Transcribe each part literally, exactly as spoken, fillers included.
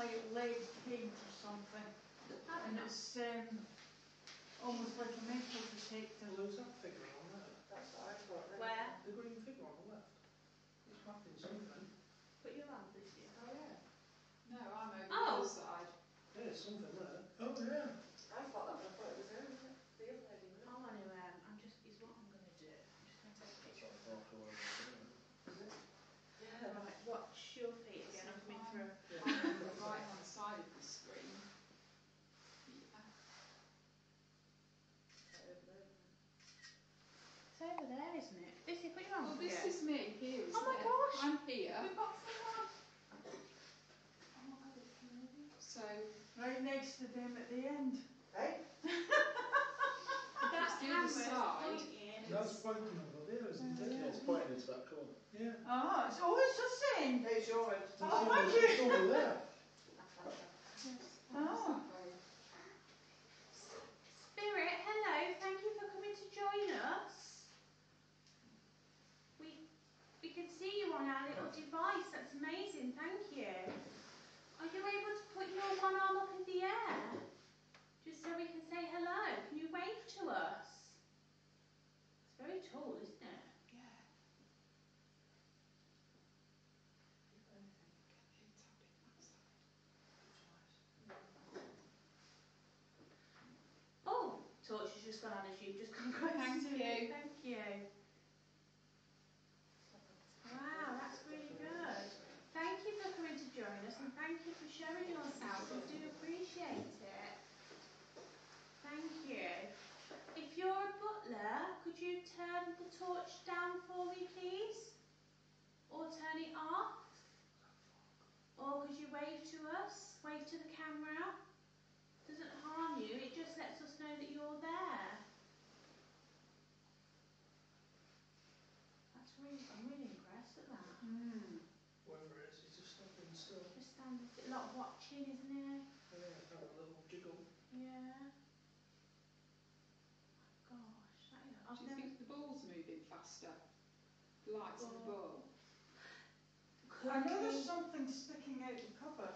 like lead paint or something. And it's um, almost like a metal detector. Well, there's that figure on there. That's what I thought. Then. Where? The green figure on the left. It's mapping something. Put your hand this year. Oh yeah. No, I'm over Oh. the other side. There's something there. Oh yeah. I thought that, but I thought it was there, wasn't it? The other lady, wasn't I want to, um, I'm just, is what I'm going to do. I'm just going to take a picture of it. it? Yeah. Right, watch your feet again, I'm coming through. I'm on the right hand side of the screen. Yeah. It's over there, isn't it? This is, put your hand Well, up this again. is me here, isn't Oh my it? gosh. I'm here. We've got someone. Oh my god, it's moving. So Right next to them at the end. Hey? that's the other side. That's pointing over there, isn't it? Yeah, it's pointing into that corner. Yeah. Ah, it's always the same. There's your end. Oh, It's thank over- you. It's over there. Oh. Spirit, hello, thank you for coming to join us. We we can see you on our little device, that's amazing, thank you. Are you able to put your one arm up in the air? Just so we can say hello. Can you wave to us? It's very tall, isn't it? Yeah. Oh, torch has just gone on as you've just gone across Thank to you. it. Thank you. Wow, that's really good. Thank you for coming to join us and thank you for showing yourself. We do appreciate it. Thank you. If you're a butler, could you turn the torch down for me, please? Or turn it off? Or could you wave to us? Wave to the camera? Doesn't harm you, it just lets us know that you're there. That's really, I'm really impressed at that. Mm. Whatever it is, it's just stopping still. Just stand, a lot of watching, isn't it? Yeah, have a little jiggle. Yeah. Gosh, that is, I've Do you never... think the ball's moving faster? The lights on the ball? I know there's something sticking out the cupboard.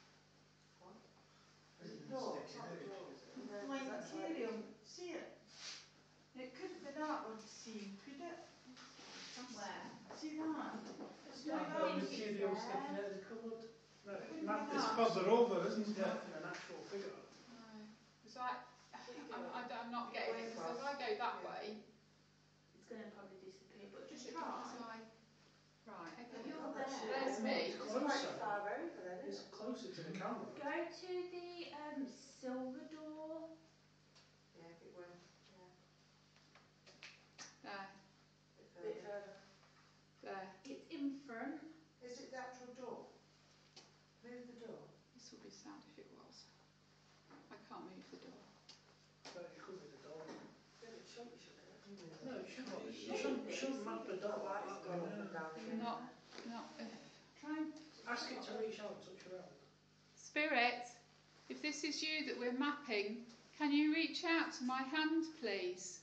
No, it's not the door, is it? No, Like that's material. See it? It couldn't be that one seam, could it? Where? See that? It's No, not I The think that. it's material there. sticking out of the cupboard. No, Wouldn't map, be it's that. further over, isn't it? Mapping an actual figure. No. Because I, I'm, I don't- I'm not getting it, because as I go that way, It's going to probably disappear, but just as try. I, right, okay. You're there. There's me. It's It's quite closer. far over then, It's isn't it? closer to the camera. Go to the um, silver door. Yeah, if it were. Yeah. There, A bit further. there. It's in front. Is it the actual door? Move the door. This would be sound if it was. I can't move the door. But it could be the door. Then it shouldn't, shouldn't it? No, it shouldn't. It It shouldn't shouldn't, be. shouldn't map the door. Otherwise it's going up and Yeah. down again. Not, not. Uh, Try and... Ask it to reach out and touch your hand. Spirit, if this is you that we're mapping, can you reach out to my hand, please?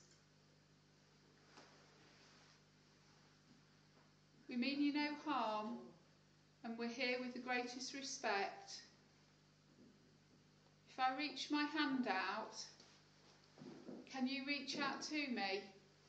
We mean you no harm, and we're here with the greatest respect. If I reach my hand out, can you reach out to me?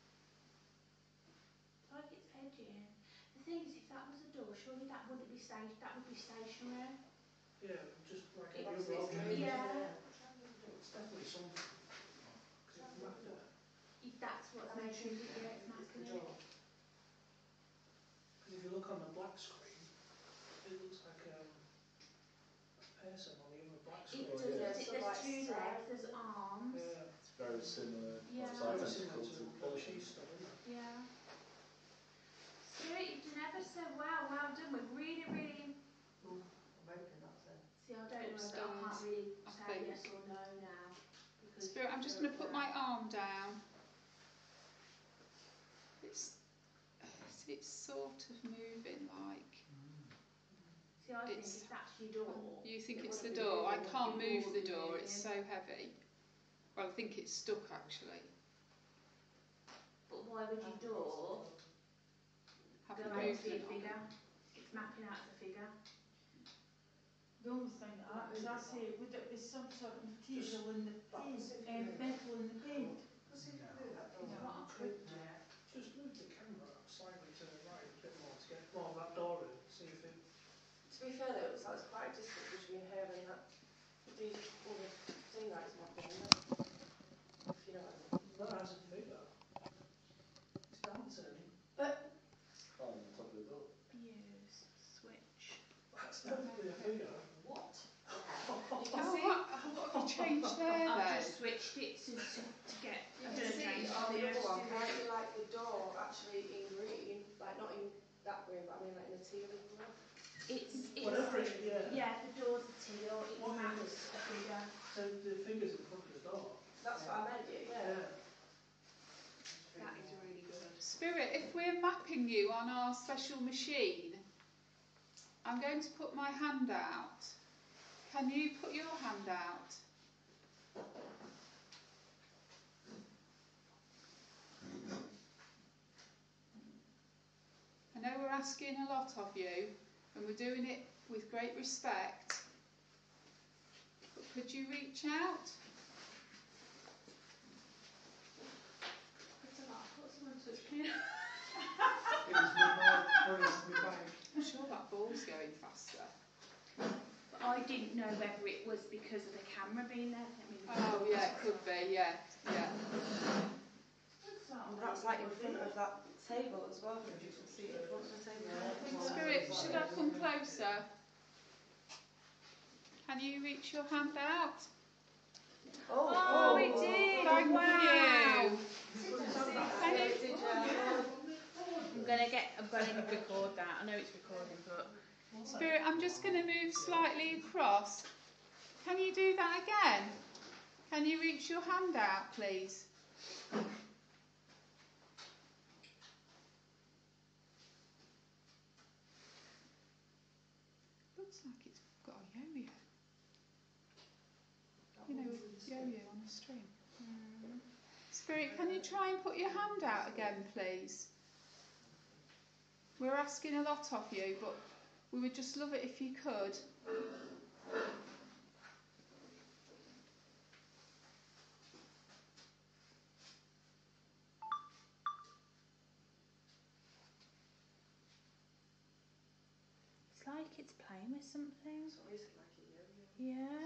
It's like it's edging. The thing is, if that was a door, surely that wouldn't be sta- that would be stationary. Yeah, just like It a was- other object. yeah. It's definitely something. Because it's mapped it. If that's what's I mean, making it, should- yeah, it's it's the mapping it. door. Because if you look on the black screen, it looks like um, a person on the other black It screen. does, yeah. does it, So there's like two side. legs, there's arms. Yeah. It's very similar. Yeah. It's Very identical similar to to what she's done, isn't it? Yeah. Spirit, you've done ever so well. Well done. We're really, really. Ooh, I'm hoping that's it. See, I don't know. I Upstairs, can't really I say think. yes or no now. because Spirit, I'm just going to put my arm down. It's, it's sort of moving like. See, I think it's- if that's your door. You think it it's the wouldn't be door? I moving, can't your move door the would be door, it's moving. so heavy. Well, I think it's stuck actually. But why would your door Have go a out to be a movement on it. figure? It's mapping out the figure. The only thing that, as I say, would it be some sort of material in the paint, Just- um, metal in the paint? Let's see if you can do that door. No. What I could do, just move the camera slightly to the right a bit more to get more of that door in, see if it... To be fair though, it looks like there's quite a distance between her and that, the other thing that is mapping, isn't it? If you know what I mean. No, it has a figure. It's dancing. Oh, on the top of the door. Views, switch. That's definitely a figure. What? Oh, what, what have you changed there I've then? just switched it to, to, to get You a can bit of see change on to the the other one, rest of can't it. you, like the door actually in green, like not in that green, but I mean like in a tealy colour. It's, it's Whatever it, yeah. yeah, the door's a teal, it's What matte, is a figure. So the figure's in front of the door. That's what I meant, yeah. yeah. That is really good. Spirit, if we're mapping you on our special machine, I'm going to put my hand out. Can you put your hand out? I know we're asking a lot of you, and we're doing it with great respect, but could you reach out? It's a lot. I thought someone touched me. It was my bag. Oh, it was my bag. I'm sure that ball's going faster. But I didn't know whether it was because of the camera being there. Let me look. Oh yeah, it could be, yeah, yeah. And that's like in front of that table as well, if you can see it in front of the table. Spirit, should I come closer? Can you reach your hand out? Oh, Oh, it did! Thank Wow! you. Thank you. I'm gonna get. I'm gonna record that. I know it's recording, but Spirit, I'm just going to move slightly across. Can you do that again? Can you reach your hand out, please? Looks like it's got a yo-yo. You know, yo-yo on a string. Mm. Spirit, can you try and put your hand out again, please? We're asking a lot of you, but we would just love it if you could. it's like it's playing with something. So is it like a yo-yo? Yeah.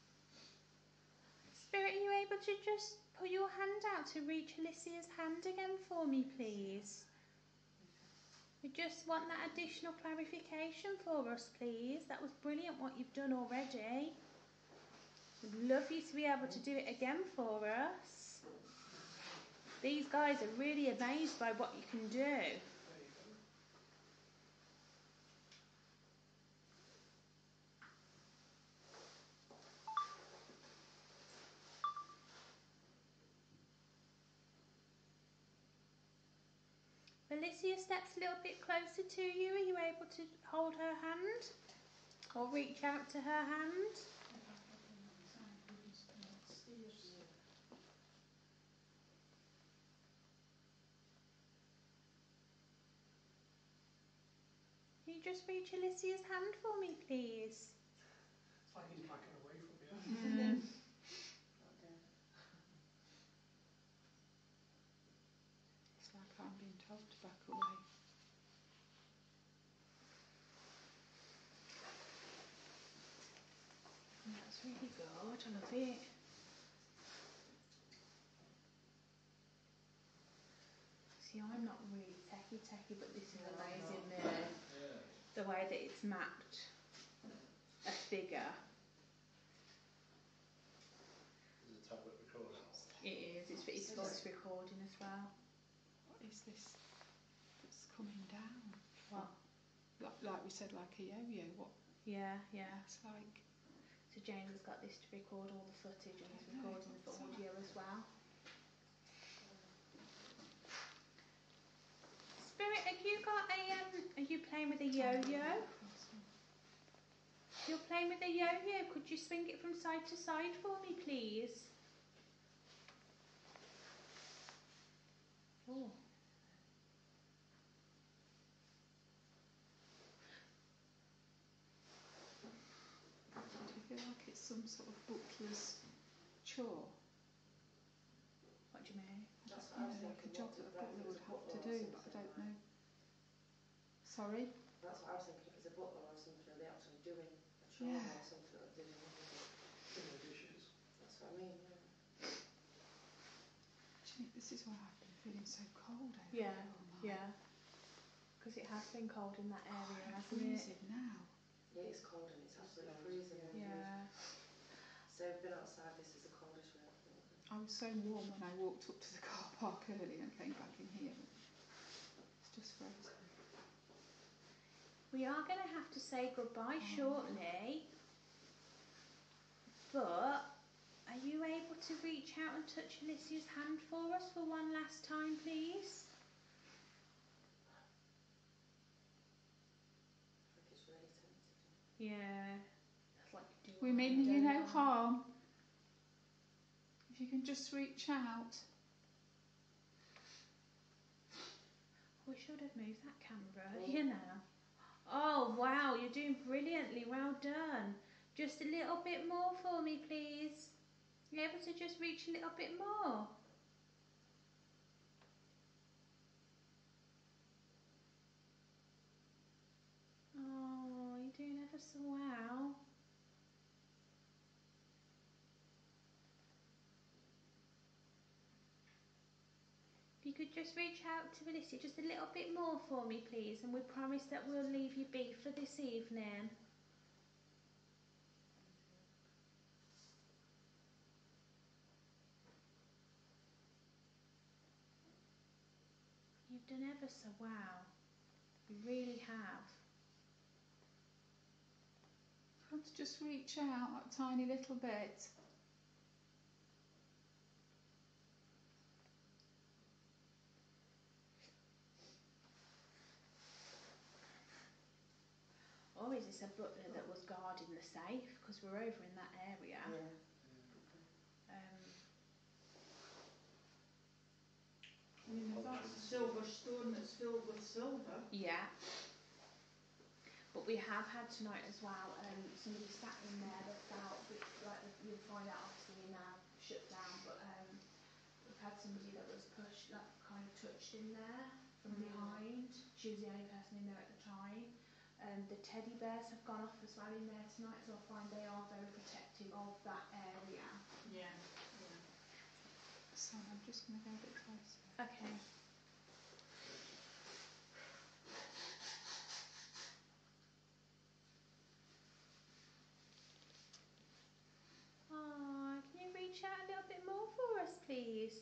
Spirit, are you able to just put your hand out to reach Alicia's hand again for me, please? We just want that additional clarification for us, please. That was brilliant what you've done already. We'd love you to be able to do it again for us. These guys are really amazed by what you can do. There you go. Alicia steps a little bit closer to you. Are you able to hold her hand? Or reach out to her hand? Can you just reach Alicia's hand for me, please? It's like he's backing away from you. It's like I'm being told to back away. That's really good. I love it. See, I'm not really techie techie, but this is amazing. The, Yeah. the way that it's mapped a figure. Is it a tablet recorder? It is. It's, it's voice recording as well. What is this that's coming down? What? Like, like we said, like a yo-yo. What Yeah, yeah. it's like? So James has got this to record all the footage and he's No, recording the it's audio as well. Spirit, have you got a um? Are you playing with a yo-yo? You're playing with a yo-yo. Could you swing it from side to side for me, please? Oh. feel like it's some sort of butler's chore. What do you mean? That's You what I was know, like a thinking. job what that a did that butler if would it's a have to butler or do, but I something don't like- know. Sorry? That's what I was thinking. If it's a butler or something, are they actually doing a chore Yeah. or something that they didn't know? Doing the dishes. That's what I mean, yeah. Do you know, this is why I've been feeling so cold over Yeah, here all night. yeah. Because it has been cold in that Oh, area, I'm hasn't it? freezing now. Yeah, it's cold and it's absolutely freezing. and Yeah. So I've been outside. This is the coldest we're ever been. I was so warm when I walked up to the car park earlier and came back in here. It's just frozen. We are going to have to say goodbye Oh. shortly, but are you able to reach out and touch Alicia's hand for us for one last time, please? I think it's really tempting. Yeah. That's like you do We what I mean you don't no know. harm. If you can just reach out. We should have moved that camera, you know. Oh, wow, you're doing brilliantly. Well done. Just a little bit more for me, please. You able to just reach a little bit more? Oh, you're doing ever so well. If you could just reach out to Alicia just a little bit more for me, please, and we promise that we'll leave you be for this evening. You've done ever so well. You really have. You want to just reach out that tiny little bit. Or is this a butler that was guarding the safe? Because we're over in that area. Yeah. Um, I mean, if that's a silver stone that's filled with silver. yeah. But we have had tonight as well, um, somebody sat in there that felt, which, like, you'll find out obviously now, shut down, but um, we've had somebody that was pushed, like, kind of touched in there from Mm. behind. She was the only person in there at the time. Um, the teddy bears have gone off as well in there tonight, so I find they are very protective of that area. Yeah. So I'm just going to go a bit closer. Okay. Oh, can you reach out a little bit more for us, please?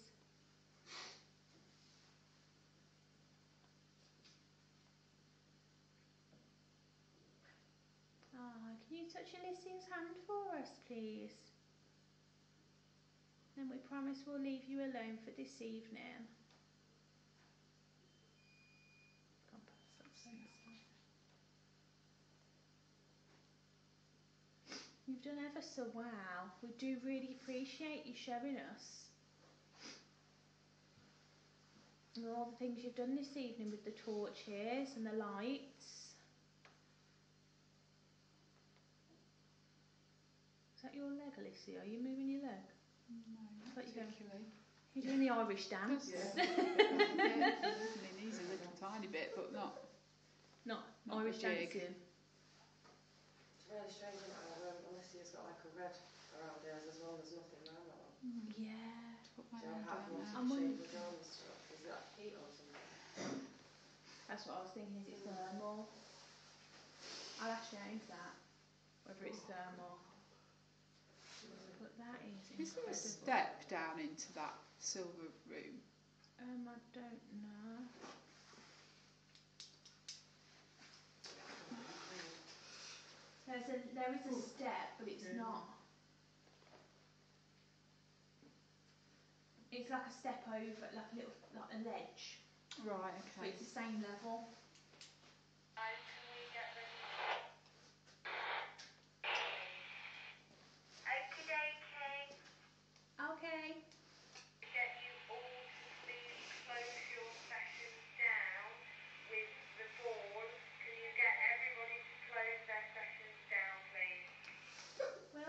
Ah, can you touch Alicia's hand for us, please? Then we promise we'll leave you alone for this evening. Can't put something aside. You've done ever so well. We do really appreciate you showing us. And all the things you've done this evening with the torches and the lights. Is that your leg, Alicia? Are you moving your leg? No, not What you going- particularly. You're doing the Irish dance. Just, yeah, moving my knees a little tiny bit, but not. Not, Not Irish a jig. dancing. It's really strange, isn't it? Um, Alicia's got like a red around hers as well. There's nothing around that one. Yeah. Put my Do you hand have down one now. I'm to wondering- shade the door and stuff? Is that heat or something? That's what I was thinking. Is it thermal? I'll ask James that. Whether it's thermal. But that is Is there a incredible. step down into that silver room? Um, I don't know. There's a there is a step, but it's Yeah. not. It's like a step over, like a little, like a ledge. Right, But okay. it's the same level. Okay. Get you all to please close your sessions down with the ball. Can you get everybody to close their sessions down, please? Will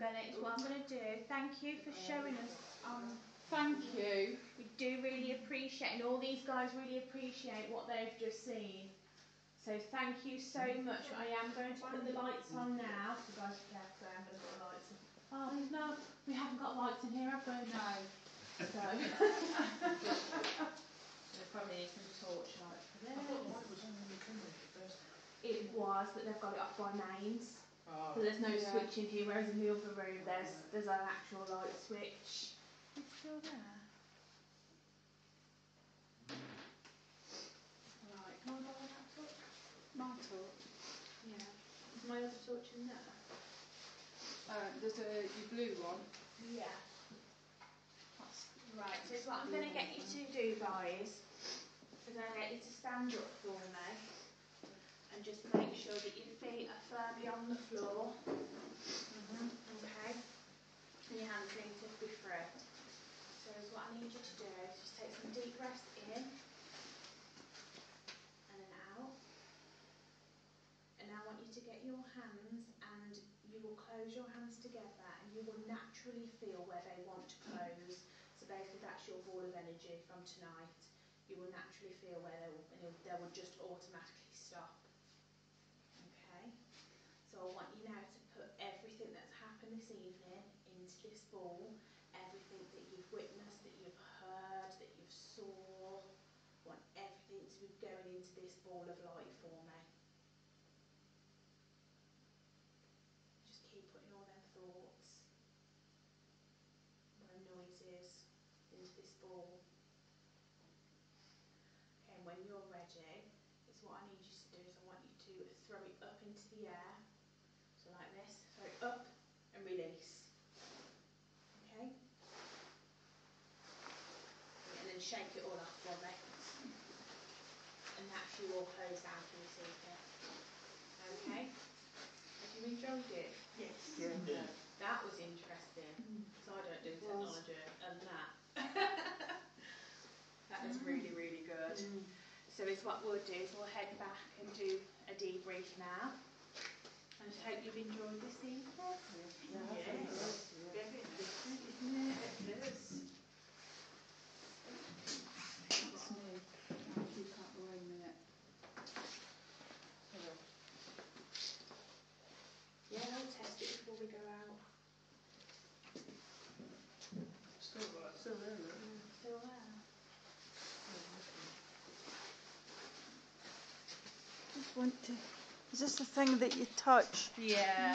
Bennett, it's what I'm going to do. Thank you for showing us. Um, Thank you. we do really appreciate, and all these guys really appreciate what they've just seen. So thank you so much. I am going to put the lights on now. So guys, be careful, I am going to put the lights on. Oh, there's no, we haven't got lights in here, have we? No. So, we probably need some torchlight for I this. thought the light was on in the Kinect the first time. It was, but they've got it off by mains. Oh, So there's no Yeah. switch in here, whereas in the other room there's there's an actual light switch. It's still there. Right, can I borrow that torch? My torch. Yeah. Is my other torch in there? Uh, there's a your blue one. Yeah. That's Right, so what I'm going to get you to do, guys, is I'm going to get you to stand up for me and just make sure that your feet are firmly on the floor. Mm-hmm. Okay? And your hands need to be free. So what I need you to do is just take some deep breaths in and then out. And now I want you to get your hands and you will close your hands together and you will naturally feel where they want to close. So basically that's your ball of energy from tonight. You will naturally feel where they will, and it'll- they will just automatically stop. Okay? So I want you now to put everything that's happened this evening into this ball, everything that you've witnessed, that you've heard, that you've saw. I want everything to be going into this ball of light for me. Just keep putting all them thoughts, all them noises into this ball. Okay, and when you're ready, is what I need you to do is I want you to throw it up into the air. So like this, throw it up and release. Okay? And then shake it all off for me. And that's you all closed down for this evening. Okay? Have you enjoyed it? Yes. Yeah. That was interesting. So I don't do technology and that. That was really, really good. So is what we'll do is we'll head back and do a debrief now. And I hope you've enjoyed this evening. Yes. Very different, isn't it? It is. That's new. I'll keep out the way a minute. Yeah, I'll test it before we go out. still right. Still there, look. Mm, still there. Just want to. Is this the thing that you touch? Yeah.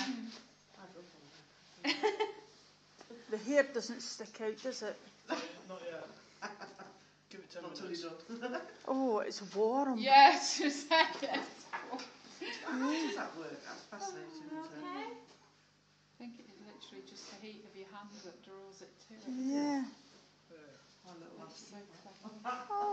The hair doesn't stick out, does it? Not yet. Give it ten Not till minutes. he's done. Oh, it's warm. Yes, you said it. How does that work? That's fascinating. isn't it? Okay. I think it's literally just the heat of your hand that draws it to it. Yeah. Yeah. My little That's lassie. so clever. Oh,